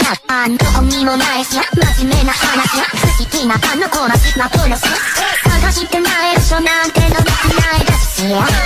どこにもないし真面目な話好きなあの子らしなプロス探してない場所なんてのできないですよ